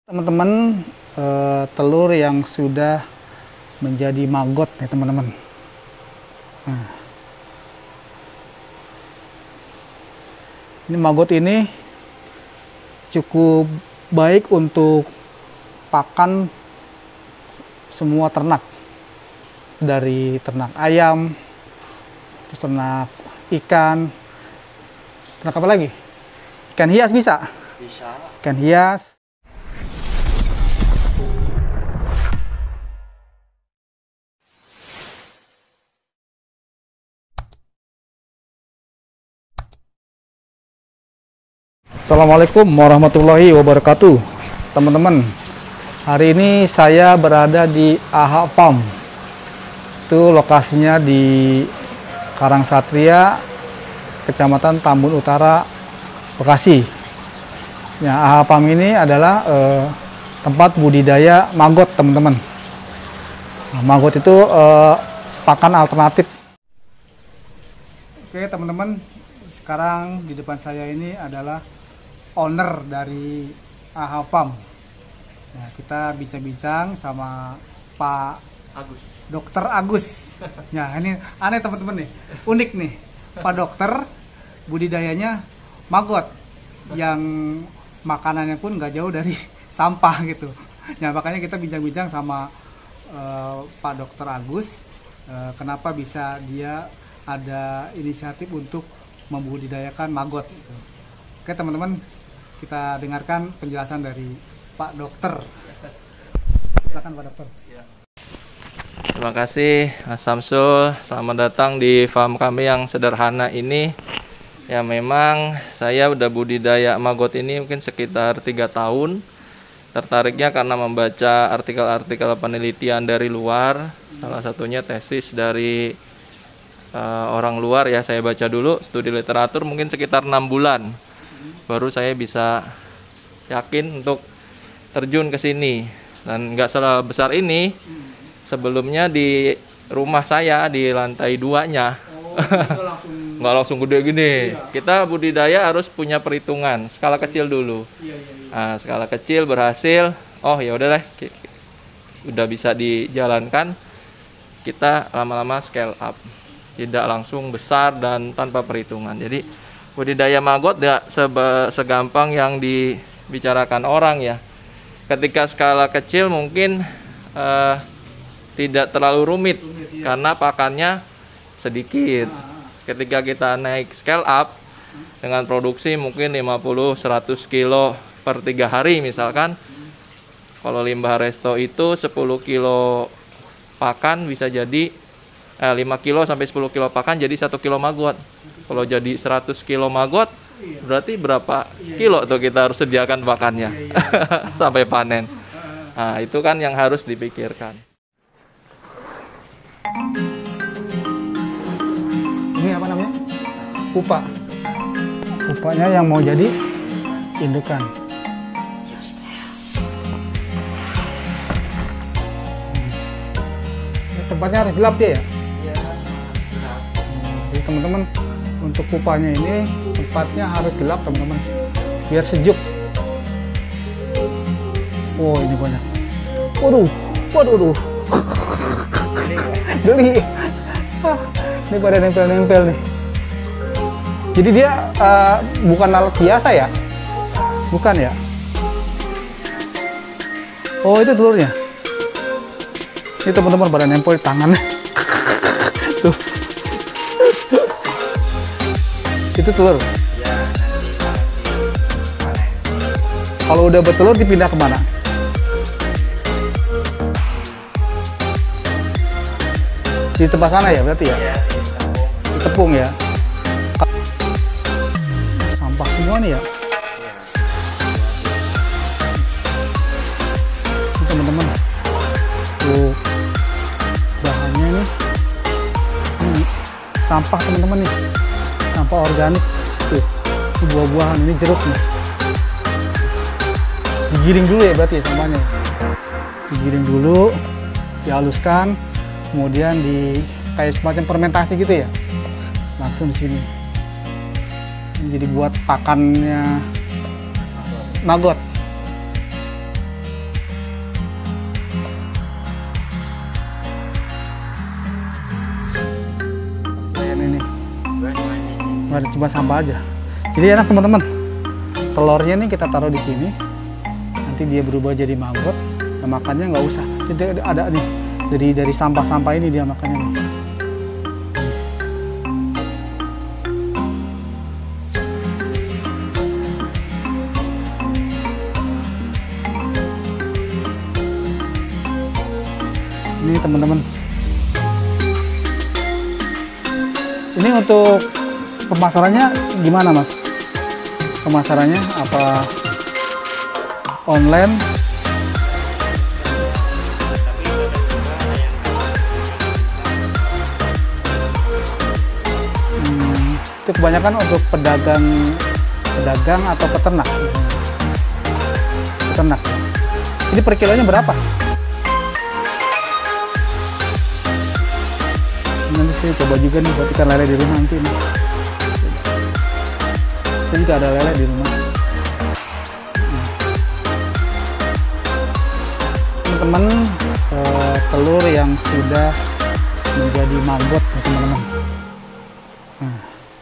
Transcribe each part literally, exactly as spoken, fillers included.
Teman-teman, eh, telur yang sudah menjadi maggot nih teman-teman. Nah, ini maggot ini cukup baik untuk pakan semua ternak, dari ternak ayam, terus ternak ikan, ternak apa lagi? Ikan hias bisa? Bisa. Ikan hias. Assalamualaikum warahmatullahi wabarakatuh, teman-teman. Hari ini saya berada di A H Farm. Itu lokasinya di Karangsatria, Kecamatan Tambun Utara, Bekasi. Ya, A H Farm ini adalah eh, tempat budidaya maggot, teman-teman. Nah, maggot itu eh, pakan alternatif. Oke, teman-teman. Sekarang di depan saya ini adalah owner dari A H Farm. Nah, kita bincang-bincang sama Pak Agus. Dokter Agus. Nah, ini aneh teman-teman nih, unik nih. Pak Dokter budidayanya maggot yang makanannya pun nggak jauh dari sampah gitu. Nah, makanya kita bincang-bincang sama uh, Pak Dokter Agus. Uh, kenapa bisa dia ada inisiatif untuk membudidayakan maggot gitu. Oke teman-teman, kita dengarkan penjelasan dari Pak Dokter. Silakan Pak Dokter. Terima kasih Mas Samsul. Selamat datang di farm kami yang sederhana ini. Ya memang saya udah budidaya maggot ini mungkin sekitar tiga tahun. Tertariknya karena membaca artikel-artikel penelitian dari luar. Salah satunya tesis dari uh, orang luar ya. Saya baca dulu studi literatur mungkin sekitar enam bulan. Baru saya bisa yakin untuk terjun ke sini. Dan nggak sebesar ini. Sebelumnya di rumah saya di lantai duanya. Oh, langsung... nggak langsung gede gini. Iya. Kita budidaya harus punya perhitungan skala kecil dulu. Iya, iya, iya. Nah, skala kecil berhasil. Oh ya udah deh, udah bisa dijalankan. Kita lama-lama scale up. Tidak langsung besar dan tanpa perhitungan. Jadi budidaya maggot tidak segampang yang dibicarakan orang ya. Ketika skala kecil mungkin eh, tidak terlalu rumit, rumit iya. Karena pakannya sedikit. Ketika kita naik scale up dengan produksi mungkin lima puluh sampai seratus kilo per tiga hari misalkan. Kalau limbah resto itu sepuluh kilo pakan bisa jadi eh, lima kilo sampai sepuluh kilo pakan jadi satu kilo maggot. Kalau jadi seratus kilo maggot berarti berapa kilo tuh kita harus sediakan pakannya sampai panen. Nah, itu kan yang harus dipikirkan. Ini apa namanya? Pupa. Pupanya yang mau jadi indukan. Ini tempatnya harus gelap ya? Iya. Jadi teman-teman, untuk pupanya ini tempatnya harus gelap teman-teman, biar sejuk. Oh ini banyak. Waduh, waduh, waduh. Geli. Ini pada nempel-nempel nih. Jadi dia uh, bukan alat biasa ya? Bukan ya? Oh itu telurnya. Ini teman-teman pada nempel di tangan. Tuh. Itu telur. Kalau udah bertelur dipindah kemana? Di tempat sana ya berarti ya? Iya, di tepung ya. Sampah semua nih ya. Ini teman-teman. Tuh. Bahannya nih. Ini sampah teman-teman nih. Sampah organik. Tuh. Ini buah-buahan, ini jeruk nih. Digiring dulu ya berarti ya sampahnya. Digiring dulu, dihaluskan. Kemudian di kayak semacam fermentasi gitu ya, langsung di sini. Ini jadi buat pakannya maggot. nggak ada, cuma sampah aja. Jadi enak teman-teman. Telurnya nih kita taruh di sini, nanti dia berubah jadi maggot. Nah, makannya nggak usah. Jadi ada, ada nih dari dari sampah-sampah ini dia makannya nih. Ini teman-teman. Ini untuk pemasarannya gimana mas? Pemasarannya apa online? Hmm, itu kebanyakan untuk pedagang, pedagang atau peternak. Peternak. Ini per kilonya berapa? Nanti saya coba juga nih buat ikan lele di rumah nanti nih. Saya juga ada lele di rumah. Teman-teman, eh, telur yang sudah menjadi maggot ya teman-teman. Nah.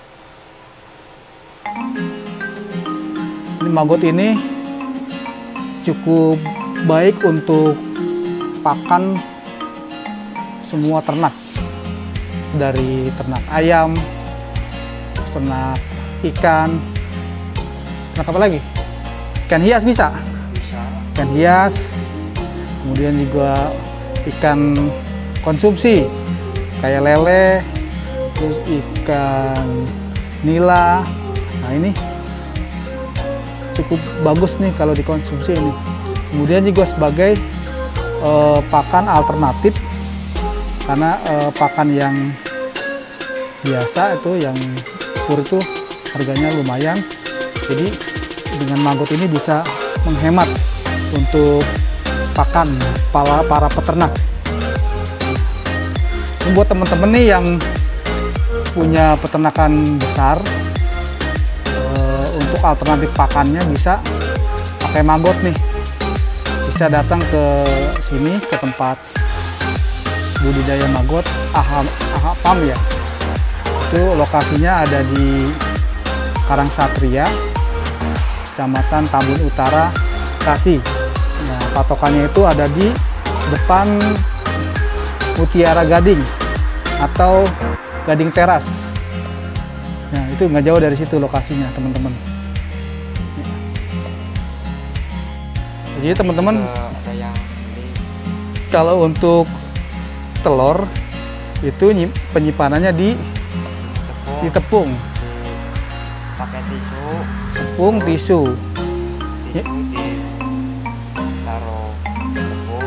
Ini maggot ini cukup baik untuk pakan semua ternak. Dari ternak ayam, ternak ikan, ternak apa lagi? Ikan hias bisa? Bisa. Ikan hias, kemudian juga ikan konsumsi, kayak lele, terus ikan nila. Nah ini cukup bagus nih kalau dikonsumsi ini. Kemudian juga sebagai eh, pakan alternatif, karena eh, pakan yang biasa itu yang pur itu harganya lumayan, jadi dengan maggot ini bisa menghemat untuk pakan para, para peternak. Ini buat teman-teman nih yang punya peternakan besar, eh, untuk alternatif pakannya bisa pakai maggot nih, bisa datang ke sini ke tempat budidaya maggot Aha, Aha Farm ya. Itu lokasinya ada di Karangsatria, Kecamatan Tambun Utara, Bekasi. Nah, patokannya itu ada di depan Mutiara Gading atau Gading Teras. Nah, itu nggak jauh dari situ lokasinya, teman-teman. Jadi teman-teman, kalau untuk telur itu penyimpanannya di tepung, di tepung. Pakai tisu, tepung tisu, tisu ditaruh tepung.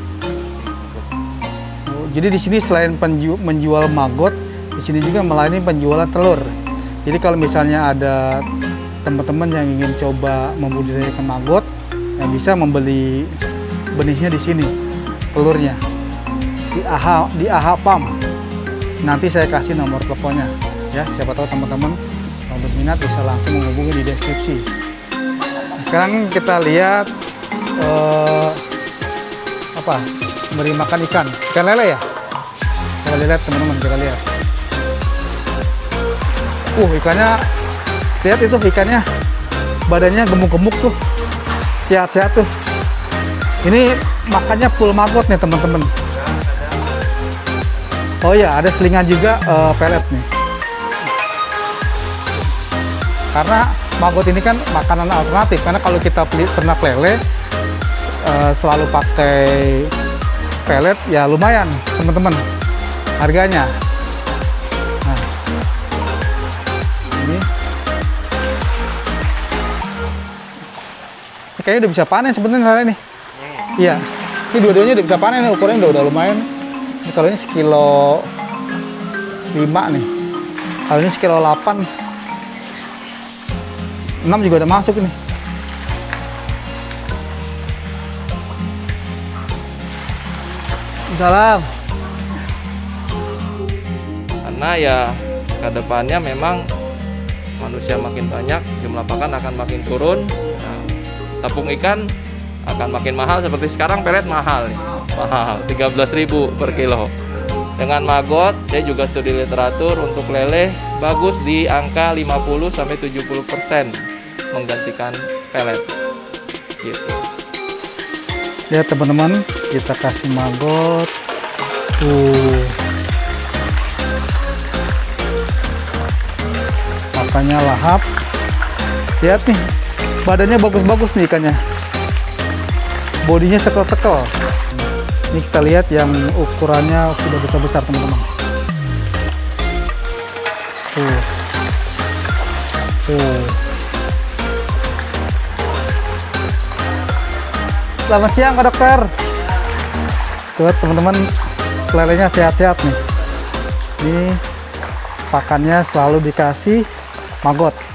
Oh, jadi di sini selain penju menjual maggot, di sini juga melayani penjualan telur. Jadi kalau misalnya ada teman-teman yang ingin coba membudidayakan maggot, yang bisa membeli benihnya di sini, telurnya di Aha di Aha Farm. Nanti saya kasih nomor teleponnya ya, siapa tahu teman-teman kalau berminat bisa langsung menghubungi di deskripsi. Sekarang kita lihat eh, apa beri makan ikan ikan lele ya. Kita lihat teman-teman, kita lihat. Uh ikannya, lihat itu ikannya, badannya gemuk-gemuk tuh, sehat-sehat tuh. Ini makannya full maggot nih teman-teman. Oh ya, ada selingan juga uh, pelet nih. Karena maggot ini kan makanan alternatif. Karena kalau kita beli ternak lele uh, selalu pakai pelet, ya lumayan teman-teman harganya. Nah, ini. ini kayaknya udah bisa panen sebenarnya ini. Iya, ini dua-duanya udah bisa panen, ukurannya udah, udah lumayan. Ini kalau ini sekilo lima nih, kalau ini sekilo delapan, enam juga udah masuk nih. Salam. Karena ya kedepannya memang manusia makin banyak, jumlah pakan akan makin turun. Nah, tepung ikan akan makin mahal, seperti sekarang pelet mahal nih. Mahal, tiga belas ribu per kilo. Dengan maggot, saya juga studi literatur untuk lele bagus di angka lima puluh sampai tujuh puluh persen menggantikan pelet. Gitu. Lihat teman-teman, kita kasih maggot. Tuh. Makanya lahap. Lihat nih, badannya bagus-bagus nih ikannya. Bodinya sekel-sekel. Ini kita lihat yang ukurannya sudah besar-besar teman-teman. Tuh. Tuh. Selamat siang Kak Dokter. Tuh teman-teman, lelenya sehat-sehat nih. Ini pakannya selalu dikasih maggot.